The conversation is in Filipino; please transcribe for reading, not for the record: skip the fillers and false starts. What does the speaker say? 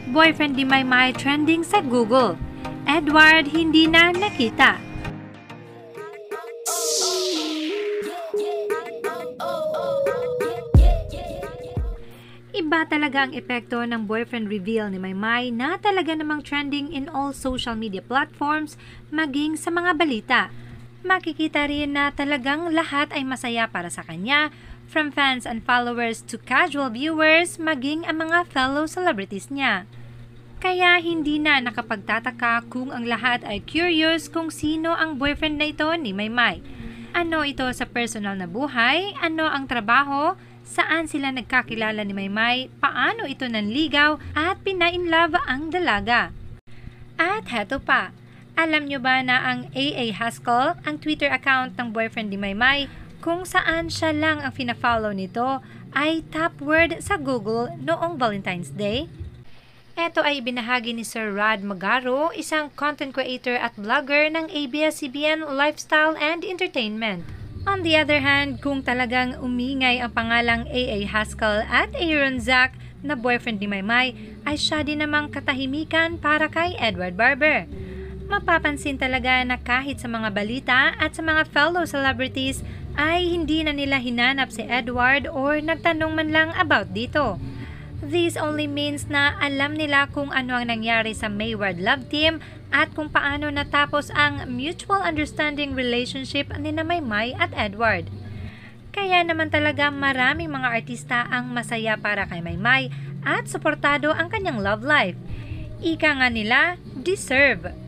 Boyfriend ni Maymay trending sa Google. Edward hindi na nakita. Iba talaga ang epekto ng boyfriend reveal ni Maymay na talaga namang trending in all social media platforms, maging sa mga balita. Makikita rin na talagang lahat ay masaya para sa kanya, from fans and followers to casual viewers, maging ang mga fellow celebrities niya. Kaya hindi na nakapagtataka kung ang lahat ay curious kung sino ang boyfriend na ito ni Maymay. Ano ito sa personal na buhay? Ano ang trabaho? Saan sila nagkakilala ni Maymay? Paano ito nanligaw? At pina-inlove ang dalaga? At heto pa, alam nyo ba na ang AA Haskell, ang Twitter account ng boyfriend ni Maymay, kung saan siya lang ang fina-follow nito, ay top word sa Google noong Valentine's Day? Ito ay binahagi ni Sir Rod Magaro, isang content creator at vlogger ng ABS-CBN Lifestyle and Entertainment. On the other hand, kung talagang umingay ang pangalang AA Haskell at Aaron Zack na boyfriend ni Maymay, ay siya din namang katahimikan para kay Edward Barber. Mapapansin talaga na kahit sa mga balita at sa mga fellow celebrities ay hindi na nila hinanap si Edward or nagtanong man lang about dito. This only means na alam nila kung ano ang nangyari sa Mayward love team at kung paano natapos ang mutual understanding relationship ni Maymay at Edward. Kaya naman talaga maraming mga artista ang masaya para kay Maymay at suportado ang kanyang love life. Ika nga nila, deserve.